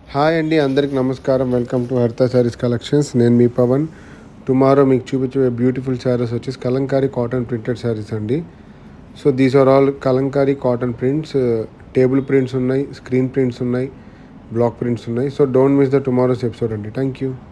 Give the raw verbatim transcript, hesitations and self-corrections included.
Hi అండి, అందరికి నమస్కారం. వెల్కమ్ టు హరిత సారీస్ కలెక్షన్స్. నేను మీ పవన్. టుమారో మీకు చూపించే బ్యూటిఫుల్ శారీస్ వచ్చేసి కలంకారీ కాటన్ ప్రింటెడ్ శారీస్ అండి. So these are all Kalamkari cotton prints. Table prints ఉన్నాయి, స్క్రీన్ ప్రింట్స్ ఉన్నాయి, బ్లాక్ ప్రింట్స్ ఉన్నాయి. So don't miss the tomorrow's episode అండి. Thank you.